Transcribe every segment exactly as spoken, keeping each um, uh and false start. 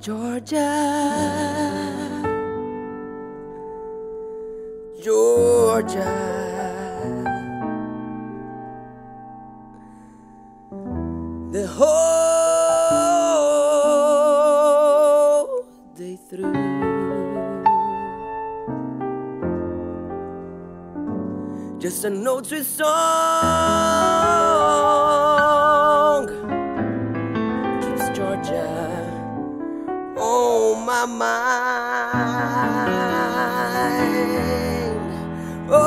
Georgia, Georgia, the whole day through. Just a note sweet song keeps Georgia on my mind. Oh,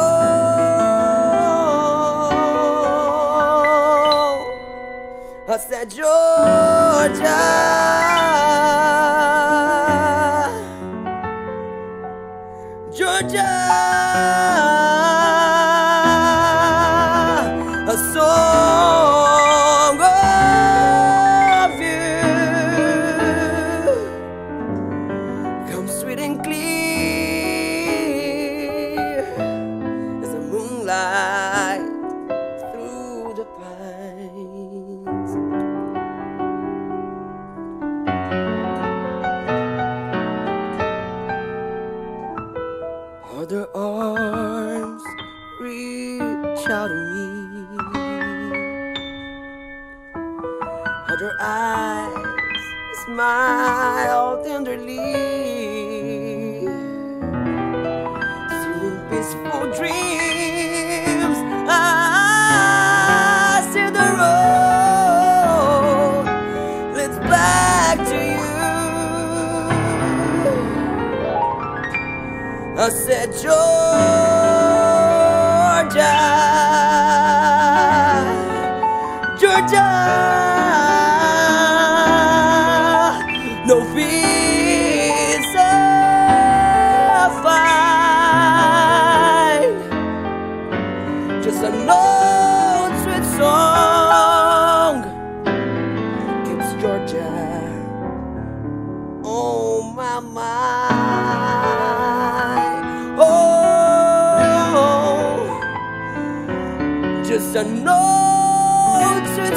I said Georgia, Georgia, a song of you comes sweet and clear as the moonlight through the pines. Other arms reach out to me, other eyes smile tenderly, sweet peaceful dreams. I see the road leads back to you. I said Georgia, Georgia, no fear so fine, just a note sweet song keeps Georgia on my mind. Oh, just a note sweet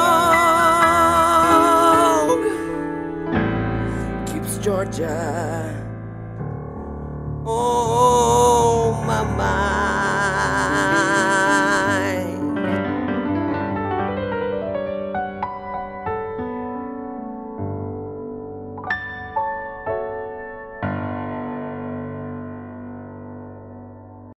song keeps Georgia